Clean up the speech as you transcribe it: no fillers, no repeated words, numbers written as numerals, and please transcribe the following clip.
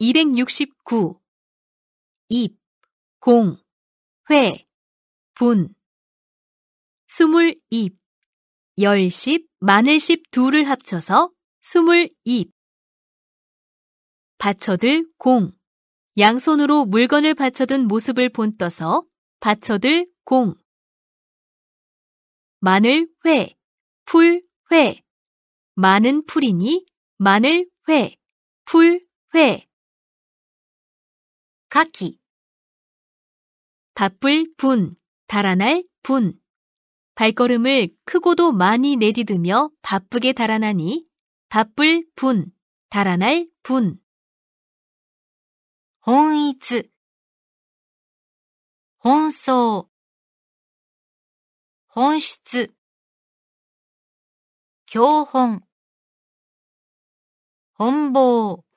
269. 입, 공, 회, 분. 20입, 열십, 마늘십 둘을 합쳐서 20입. 받쳐들 공, 양손으로 물건을 받쳐든 모습을 본떠서 받쳐들 공. 마늘 회, 풀 회. 많은 풀이니 마늘 회, 풀 회. 가기, 바쁠 분, 달아날 분. 발걸음을 크고도 많이 내디디며 바쁘게 달아나니 바쁠 분, 달아날 분. 本一、奔走、本質、教本、本坊。